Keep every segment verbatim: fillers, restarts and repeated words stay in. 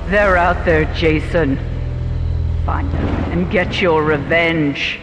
They're out there, Jason. Find them and get your revenge.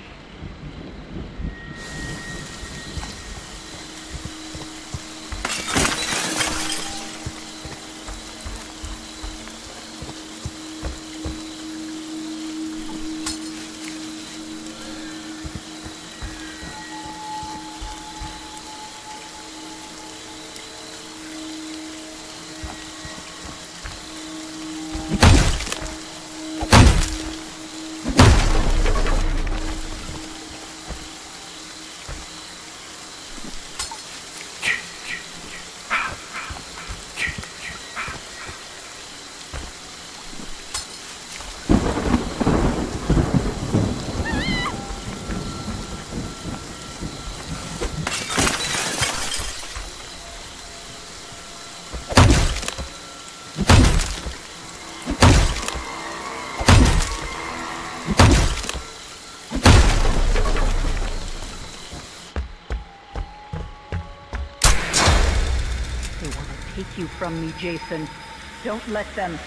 Take you from me, Jason. Don't let them.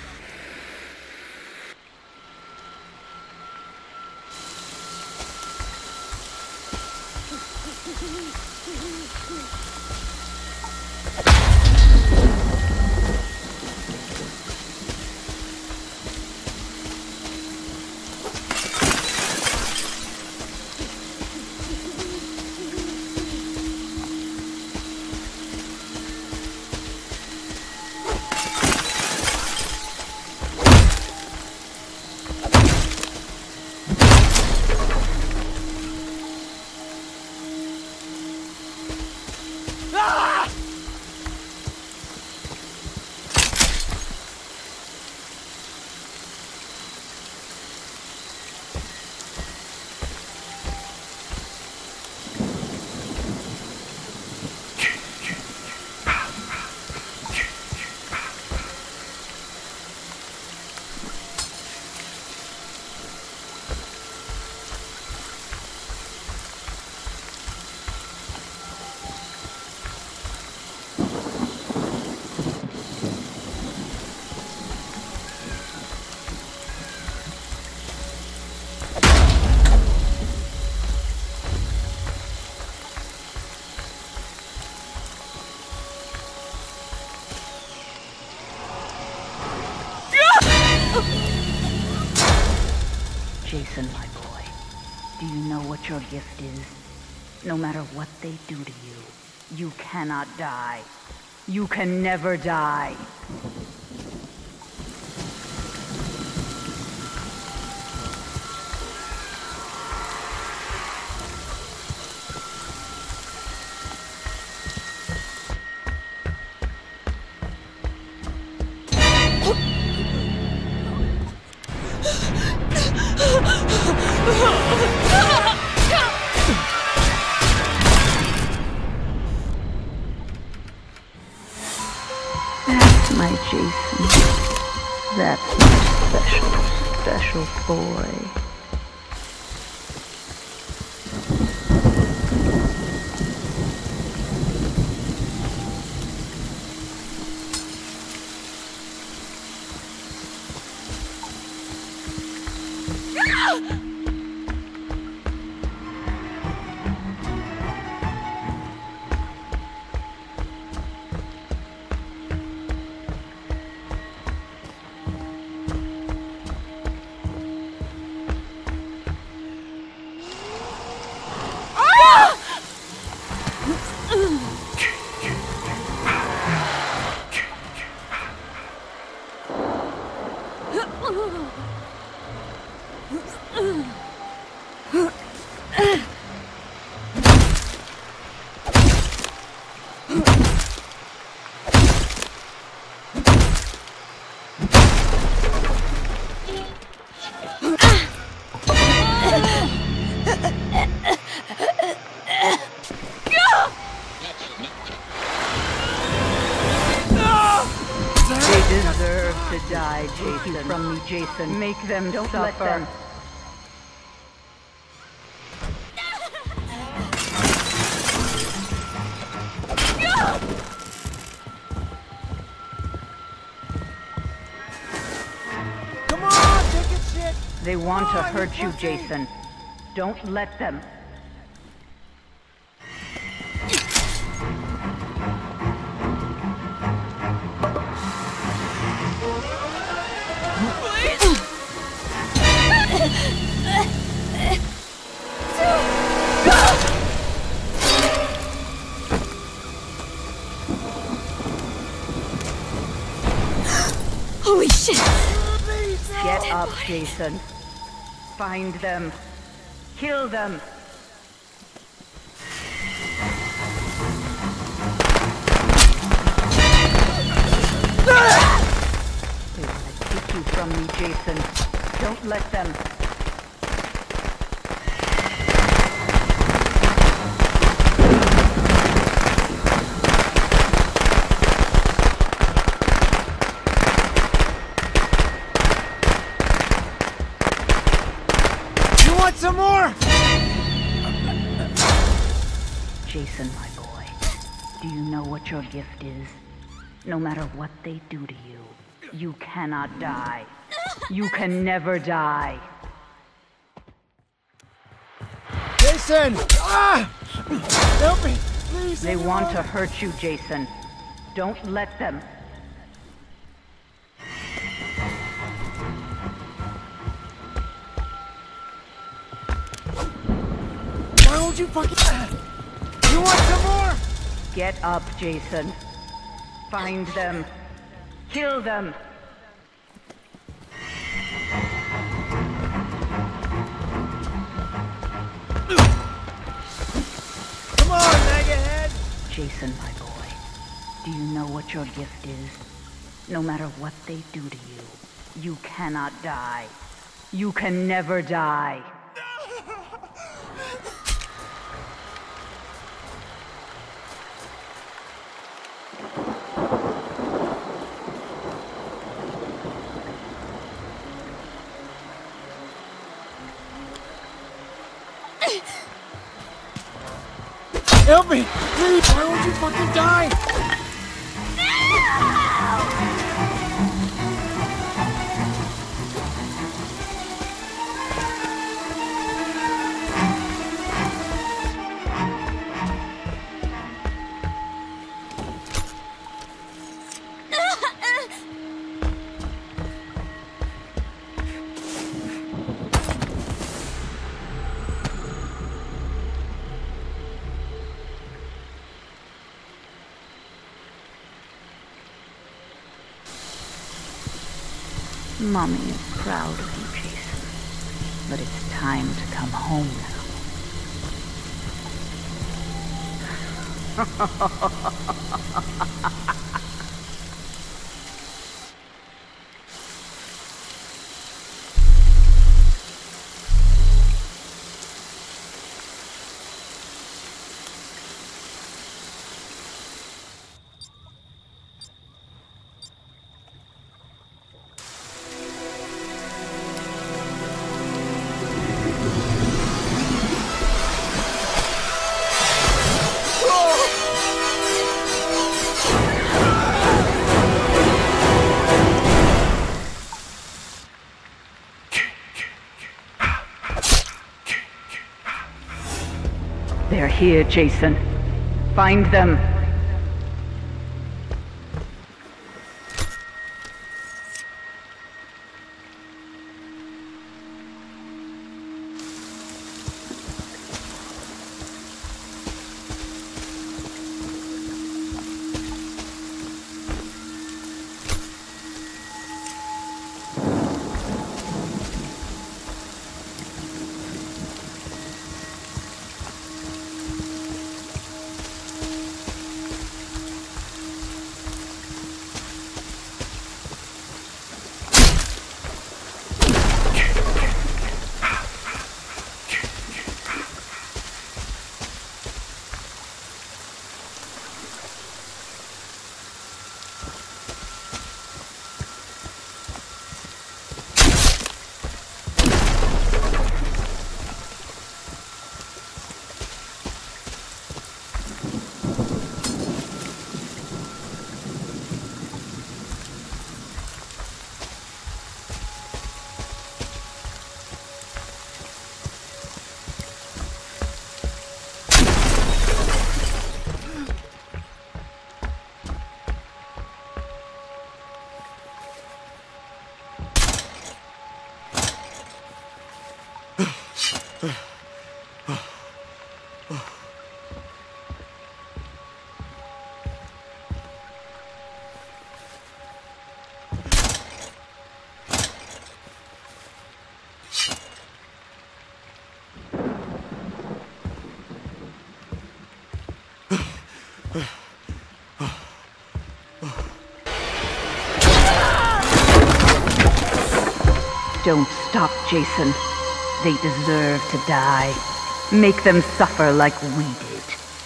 Jason, my boy, do you know what your gift is? No matter what they do to you, you cannot die. You can never die. That's my Jason. That's my special, special boy. Deserve to die, Jason. Take you from me, Jason. Make them Don't suffer. Let them. They want to hurt you, Jason. Don't let them. Holy shit! Get up, Jason. Find them. Kill them. They want to take you from me, Jason. Don't let them. Some more! Jason, my boy, do you know what your gift is? No matter what they do to you, you cannot die. You can never die. Jason! Ah! Help me! Please! They want to hurt you, Jason. Don't let them. Why won't you fucking... You want some more? Get up, Jason. Find them. Kill them. Come on, Megahead! Jason, my boy, do you know what your gift is? No matter what they do to you, you cannot die. You can never die. Help me! Please! Why won't you fucking die? Mommy is proud of you, Jason. But it's time to come home now. They're here, Jason. Find them. Don't stop, Jason. They deserve to die. Make them suffer like we did.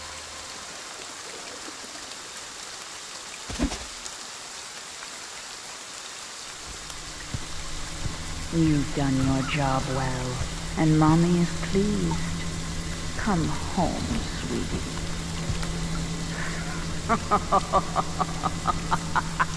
You've done your job well, and Mommy is pleased. Come home, sweetie.